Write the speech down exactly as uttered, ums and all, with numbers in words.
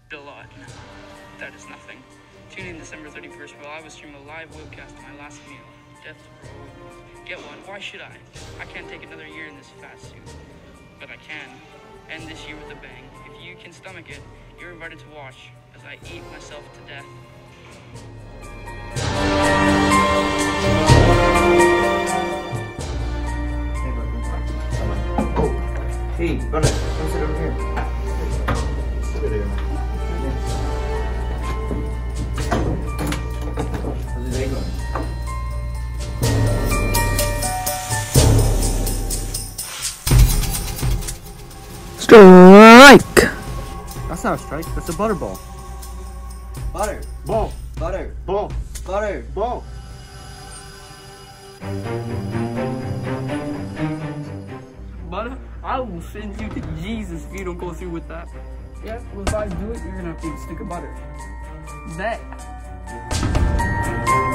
a lot. No, that is nothing. Tune in December thirty-first while I will stream a live webcast of my last meal. Death Row. Get one. Why should I? I can't take another year in this fat suit. But I can. End this year with a bang. If you can stomach it, you're invited to watch as I eat myself to death. Hey, Bonnet, come sit over here. Sit over there, man. How's your day going? Strike! That's not a strike, that's a butter ball. Butter. Ball. Butter. Ball. Butter. Ball. But I will send you to Jesus if you don't go through with that. Yeah, well if I do it, you're gonna have to eat a stick of butter. Bet.